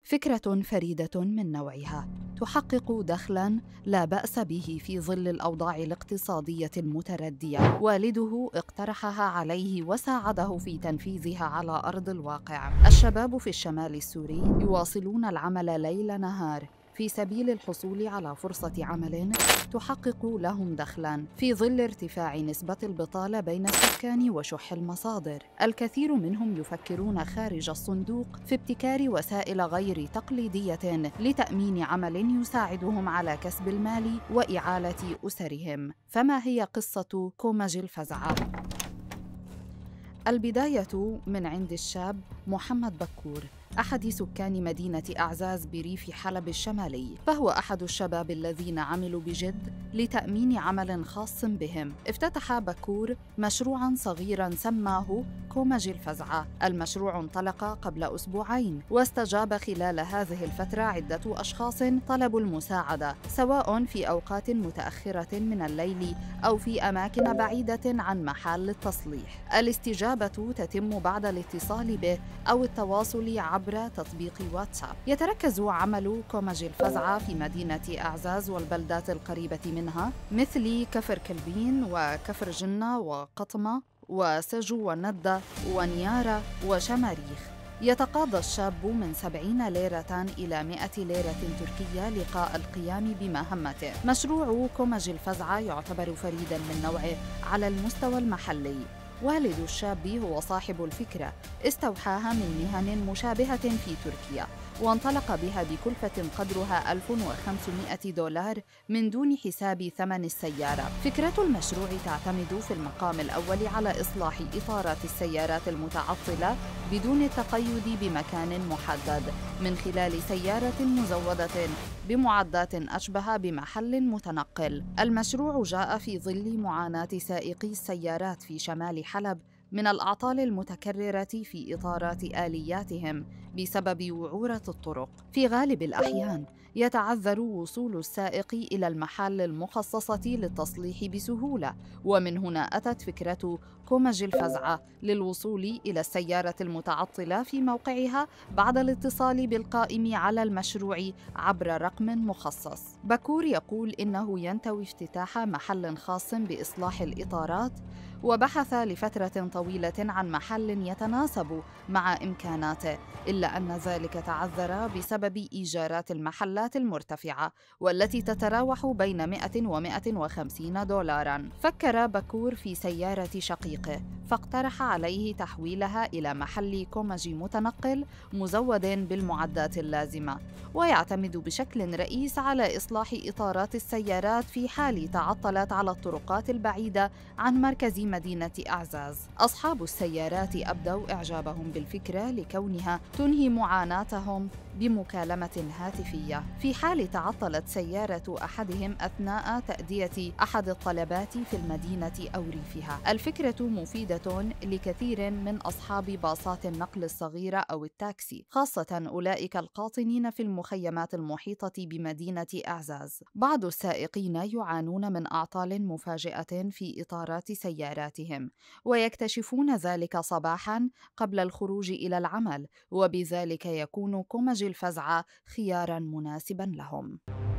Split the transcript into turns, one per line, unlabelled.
فكرة فريدة من نوعها تحقق دخلاً لا بأس به في ظل الأوضاع الاقتصادية المتردية. والده اقترحها عليه وساعده في تنفيذها على أرض الواقع. الشباب في الشمال السوري يواصلون العمل ليل نهار في سبيل الحصول على فرصة عمل تحقق لهم دخلاً في ظل ارتفاع نسبة البطالة بين السكان وشح المصادر. الكثير منهم يفكرون خارج الصندوق في ابتكار وسائل غير تقليدية لتأمين عمل يساعدهم على كسب المال وإعالة أسرهم. فما هي قصة كومج الفزعة؟ البداية من عند الشاب محمد بكور، أحد سكان مدينة أعزاز بريف حلب الشمالي. فهو أحد الشباب الذين عملوا بجد لتأمين عمل خاص بهم. افتتح بكور مشروعاً صغيراً سماه كومج الفزعة. المشروع انطلق قبل أسبوعين، واستجاب خلال هذه الفترة عدة أشخاص طلبوا المساعدة، سواء في أوقات متأخرة من الليل أو في أماكن بعيدة عن محل التصليح. الاستجابة تتم بعد الاتصال به أو التواصل عبر تطبيق واتساب. يتركز عمل كومج الفزعة في مدينة أعزاز والبلدات القريبة منها مثل كفر كلبين وكفر جنة وقطمة وسجو وندة ونيارة وشماريخ. يتقاضى الشاب من 70 ليرة إلى 100 ليرة تركية لقاء القيام بمهمته. مشروع كومج الفزعة يعتبر فريداً من نوعه على المستوى المحلي. والد الشاب هو صاحب الفكرة، استوحاها من مهن مشابهة في تركيا، وانطلق بها بكلفة قدرها $1500 من دون حساب ثمن السيارة. فكرة المشروع تعتمد في المقام الأول على إصلاح إطارات السيارات المتعطلة بدون التقيد بمكان محدد من خلال سيارة مزودة بمعدات أشبه بمحل متنقل. المشروع جاء في ظل معاناة سائقي السيارات في شمال حلب من الأعطال المتكررة في إطارات آلياتهم بسبب وعورة الطرق. في غالب الأحيان يتعذر وصول السائق إلى المحل المخصصة للتصليح بسهولة، ومن هنا أتت فكرة كومج الفزعة للوصول إلى السيارة المتعطلة في موقعها بعد الاتصال بالقائم على المشروع عبر رقم مخصص. بكور يقول إنه ينتوي افتتاح محل خاص بإصلاح الإطارات، وبحث لفترة طويلة عن محل يتناسب مع إمكاناته، إلا أن ذلك تعذر بسبب إيجارات المحلات المرتفعة والتي تتراوح بين 100 و150 دولار. فكر بكور في سيارة شقيقه، فاقترح عليه تحويلها إلى محل كومج متنقل مزود بالمعدات اللازمة، ويعتمد بشكل رئيس على إصلاح إطارات السيارات في حال تعطلت على الطرقات البعيدة عن مركز مدينة أعزاز. أصحاب السيارات أبدوا إعجابهم بالفكرة لكونها تنهي معاناتهم بمكالمة هاتفية في حال تعطلت سيارة أحدهم أثناء تأدية أحد الطلبات في المدينة أو ريفها. الفكرة مفيدة لكثير من أصحاب باصات النقل الصغيرة أو التاكسي، خاصة أولئك القاطنين في المخيمات المحيطة بمدينة أعزاز. بعض السائقين يعانون من أعطال مفاجئة في إطارات سياراتهم، ويكتشفون ذلك صباحاً قبل الخروج إلى العمل، وبذلك يكون كومج الفزعة خياراً مناسباً لهم.